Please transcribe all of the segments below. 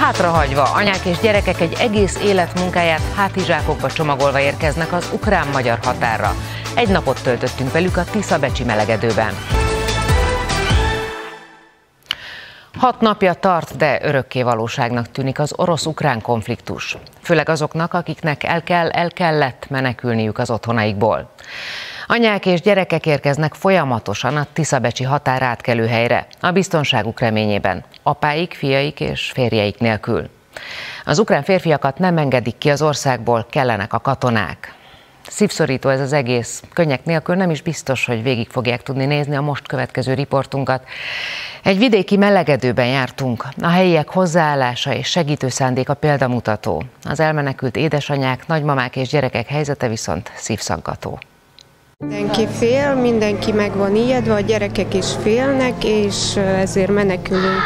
Hátrahagyva, anyák és gyerekek egy egész életmunkáját hátizsákokba csomagolva érkeznek az ukrán-magyar határra. Egy napot töltöttünk velük a Tiszabecsi melegedőben. 6 napja tart, de örökké valóságnak tűnik az orosz-ukrán konfliktus. Főleg azoknak, akiknek el kellett menekülniük az otthonaikból. Anyák és gyerekek érkeznek folyamatosan a Tiszabecsi határátkelőhelyre, a biztonságuk reményében, apáik, fiaik és férjeik nélkül. Az ukrán férfiakat nem engedik ki az országból, kellenek a katonák. Szívszorító ez az egész, könnyek nélkül nem is biztos, hogy végig fogják tudni nézni a most következő riportunkat. Egy vidéki melegedőben jártunk, a helyiek hozzáállása és segítő szándéka példamutató. Az elmenekült édesanyák, nagymamák és gyerekek helyzete viszont szívszaggató. Mindenki fél, mindenki meg van ijedve, a gyerekek is félnek, és ezért menekülünk.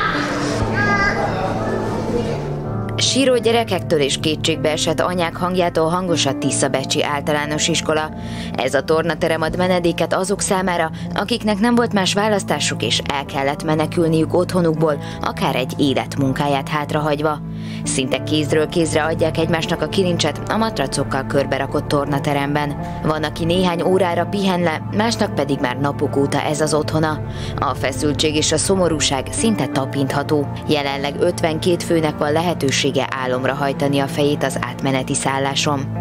Síró gyerekektől és kétségbeesett anyák hangjától hangos a Tiszabecsi általános iskola. Ez a tornaterem ad menedéket azok számára, akiknek nem volt más választásuk és el kellett menekülniük otthonukból, akár egy életmunkáját hátrahagyva. Szinte kézről kézre adják egymásnak a kilincset a matracokkal körberakott tornateremben. Van, aki néhány órára pihen le, másnak pedig már napok óta ez az otthona. A feszültség és a szomorúság szinte tapintható. Jelenleg 52 főnek van lehetősége álomra hajtani a fejét az átmeneti szálláson.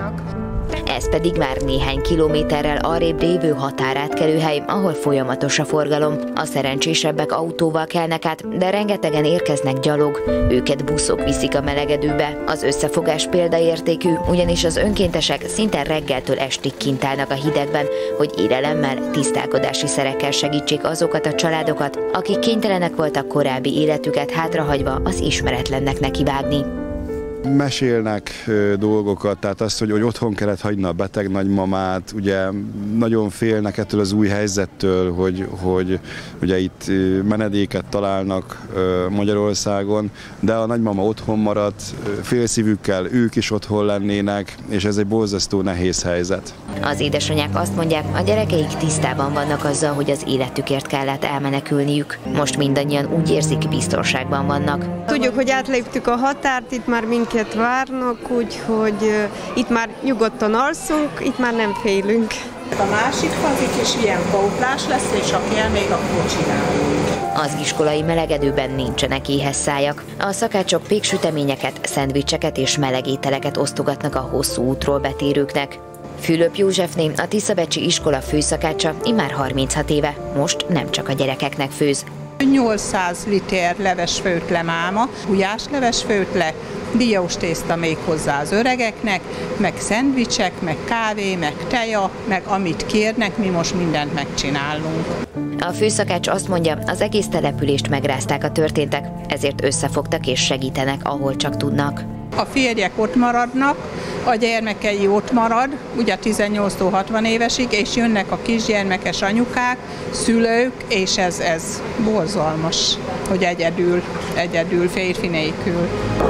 Ez pedig már néhány kilométerrel arrébb lévő határátkelőhely, ahol folyamatos a forgalom. A szerencsésebbek autóval kelnek át, de rengetegen érkeznek gyalog. Őket buszok viszik a melegedőbe. Az összefogás példaértékű, ugyanis az önkéntesek szinte reggeltől estig kint állnak a hidegben, hogy élelemmel, tisztálkodási szerekkel segítsék azokat a családokat, akik kénytelenek voltak korábbi életüket hátrahagyva az ismeretlennek nekivágni. Mesélnek dolgokat, tehát azt, hogy otthon kellett hagyni a beteg nagymamát, ugye nagyon félnek ettől az új helyzettől, hogy ugye itt menedéket találnak Magyarországon, de a nagymama otthon maradt, félszívükkel ők is otthon lennének, és ez egy borzasztó nehéz helyzet. Az édesanyák azt mondják, a gyerekeik tisztában vannak azzal, hogy az életükért kellett elmenekülniük. Most mindannyian úgy érzik, biztonságban vannak. Tudjuk, hogy átléptük a határt, itt már minket várnak, úgyhogy itt már nyugodtan alszunk, itt már nem félünk. A másik fazik is ilyen pótlás lesz, és ha kell, még akkor csinálunk. Az iskolai melegedőben nincsenek éhes szájak. A szakácsok péksüteményeket, szendvicseket és meleg ételeket osztogatnak a hosszú útról betérőknek. Fülöp Józsefné, a Tiszabecsi iskola főszakácsa immár 36 éve, most nem csak a gyerekeknek főz. 800 liter levesfőtle máma, gulyáslevesfőtle, dióstészta még hozzá az öregeknek, meg szendvicsek, meg kávé, meg teja, meg amit kérnek, mi most mindent megcsinálunk. A főszakács azt mondja, az egész települést megrázták a történtek, ezért összefogtak és segítenek, ahol csak tudnak. A férjek ott maradnak, a gyermekei ott marad, ugye 18-tól 60 évesig, és jönnek a kisgyermekes anyukák, szülők, és ez borzalmas, hogy egyedül férfi nélkül.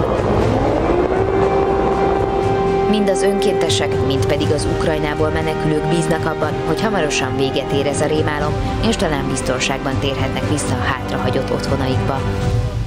Mind az önkéntesek, mind pedig az Ukrajnából menekülők bíznak abban, hogy hamarosan véget ér ez a rémálom, és talán biztonságban térhetnek vissza a hátrahagyott otthonaikba.